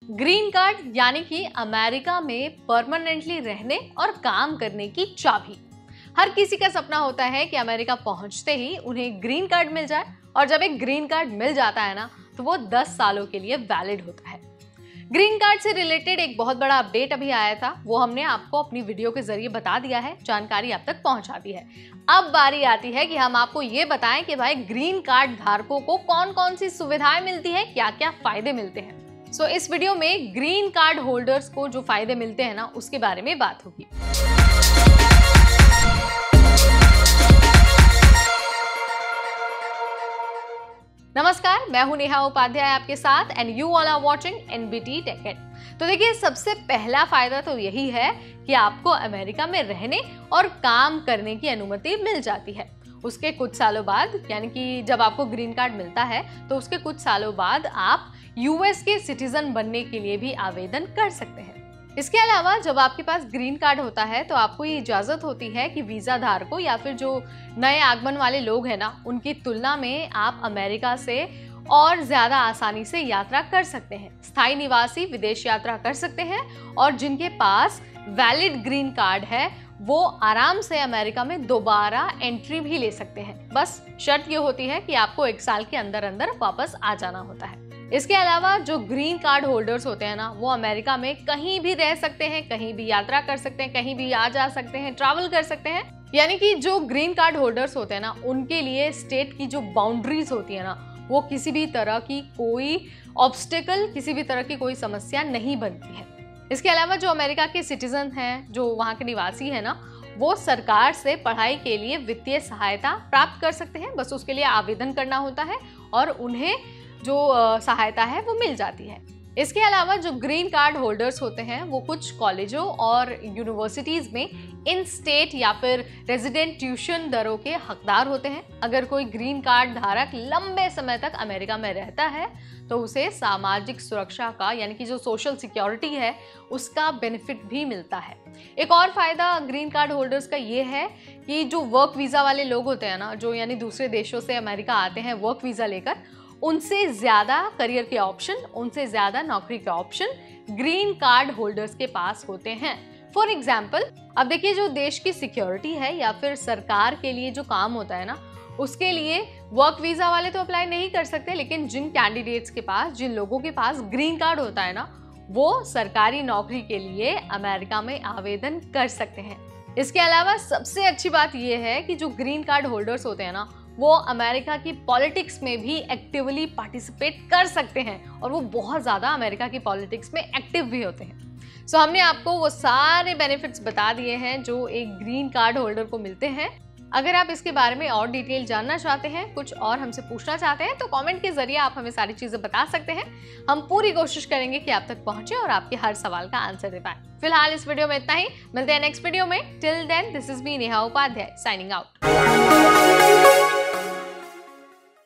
Green card यानी कि America में परमानेंटली रहने और काम करने की चाबी। हर किसी का सपना होता है कि अमेरिका पहुंचते ही उन्हें ग्रीन कार्ड मिल जाए, और जब एक ग्रीन कार्ड मिल जाता है ना, तो वो 10 सालों के लिए वैलिड होता है। ग्रीन कार्ड से रिलेटेड एक बहुत बड़ा अपडेट अभी आया था, वो हमने आपको अपनी वीडियो के जरिए बता दिया है, जानकारी आप तक पहुंचा दी है। अब बारी आती है कि हम आपको ये बताएं कि भाई ग्रीन कार्ड धारकों को कौन कौन सी सुविधाएं मिलती है, क्या क्या फायदे मिलते हैं। इस वीडियो में ग्रीन कार्ड होल्डर्स को जो फायदे मिलते हैं ना, उसके बारे में बात होगी। नमस्कार, मैं हूं नेहा उपाध्याय आपके साथ, and you all are watching NBT tech. तो देखिए, सबसे पहला फायदा तो यही है कि आपको अमेरिका में रहने और काम करने की अनुमति मिल जाती है। उसके कुछ सालों बाद, यानी कि जब आपको ग्रीन कार्ड मिलता है तो उसके कुछ सालों बाद आप यूएस के सिटीजन बनने के लिए भी आवेदन कर सकते हैं। इसके अलावा जब आपके पास ग्रीन कार्ड होता है तो आपको ये इजाजत होती है कि वीजा धारकों या फिर जो नए आगमन वाले लोग हैं ना, उनकी तुलना में आप अमेरिका से और ज्यादा आसानी से यात्रा कर सकते हैं। स्थायी निवासी विदेश यात्रा कर सकते हैं, और जिनके पास वैलिड ग्रीन कार्ड है वो आराम से अमेरिका में दोबारा एंट्री भी ले सकते हैं। बस शर्त ये होती है कि आपको 1 साल के अंदर अंदर वापस आ जाना होता है। इसके अलावा जो ग्रीन कार्ड होल्डर्स होते हैं ना, वो अमेरिका में कहीं भी रह सकते हैं, कहीं भी यात्रा कर सकते हैं, कहीं भी आ जा सकते हैं, ट्रैवल कर सकते हैं। यानी कि जो ग्रीन कार्ड होल्डर्स होते हैं ना, उनके लिए स्टेट की जो बाउंड्रीज होती है ना, वो किसी भी तरह की कोई ऑब्स्टेकल, किसी भी तरह की कोई समस्या नहीं बनती है। इसके अलावा जो अमेरिका के सिटीजन हैं, जो वहाँ के निवासी हैं ना, वो सरकार से पढ़ाई के लिए वित्तीय सहायता प्राप्त कर सकते हैं। बस उसके लिए आवेदन करना होता है और उन्हें जो सहायता है वो मिल जाती है। इसके अलावा जो ग्रीन कार्ड होल्डर्स होते हैं वो कुछ कॉलेजों और यूनिवर्सिटीज़ में इन स्टेट या फिर रेजिडेंट ट्यूशन दरों के हकदार होते हैं। अगर कोई ग्रीन कार्ड धारक लंबे समय तक अमेरिका में रहता है तो उसे सामाजिक सुरक्षा का, यानी कि जो सोशल सिक्योरिटी है, उसका बेनिफिट भी मिलता है। एक और फायदा ग्रीन कार्ड होल्डर्स का ये है कि जो वर्क वीज़ा वाले लोग होते हैं ना, जो यानी दूसरे देशों से अमेरिका आते हैं वर्क वीज़ा लेकर, उनसे ज़्यादा करियर के ऑप्शन, उनसे ज़्यादा नौकरी के ऑप्शन ग्रीन कार्ड होल्डर्स के पास होते हैं। फॉर एग्जाम्पल, अब देखिए, जो देश की सिक्योरिटी है या फिर सरकार के लिए जो काम होता है ना, उसके लिए वर्क वीज़ा वाले तो अप्लाई नहीं कर सकते, लेकिन जिन कैंडिडेट्स के पास, जिन लोगों के पास ग्रीन कार्ड होता है ना, वो सरकारी नौकरी के लिए अमेरिका में आवेदन कर सकते हैं। इसके अलावा सबसे अच्छी बात यह है कि जो ग्रीन कार्ड होल्डर्स होते हैं ना, वो अमेरिका की पॉलिटिक्स में भी एक्टिवली पार्टिसिपेट कर सकते हैं, और वो बहुत ज़्यादा अमेरिका की पॉलिटिक्स में एक्टिव भी होते हैं। हमने आपको वो सारे बेनिफिट्स बता दिए हैं जो एक ग्रीन कार्ड होल्डर को मिलते हैं। अगर आप इसके बारे में और डिटेल जानना चाहते हैं, कुछ और हमसे पूछना चाहते हैं, तो कमेंट के जरिए आप हमें सारी चीज़ें बता सकते हैं। हम पूरी कोशिश करेंगे कि आप तक पहुंचे और आपके हर सवाल का आंसर दे पाएं। फिलहाल इस वीडियो में इतना ही, मिलते हैं नेक्स्ट वीडियो में। Till then, this is me Neha Upadhyay, signing out.